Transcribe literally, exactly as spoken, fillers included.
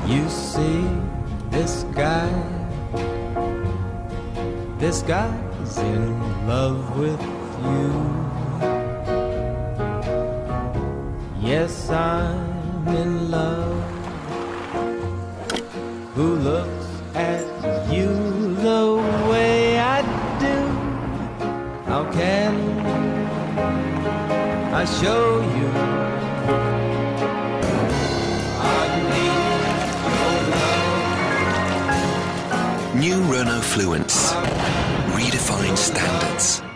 You see, this guy, this guy's in love with you. Yes, I'm in love. Who looks at you the way I do? How can I show you? New Renault Fluence. Redefine standards.